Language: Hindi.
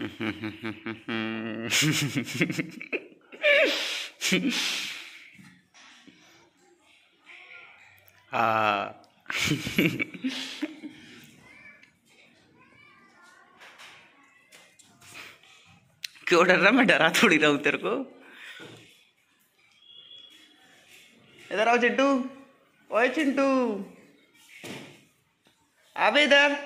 हाँ। क्यों डर रहा? मैं डरा थोड़ी रहा हूं तेरे को। इधर आओ चिंटू। ओए चिंटू, आवे इधर।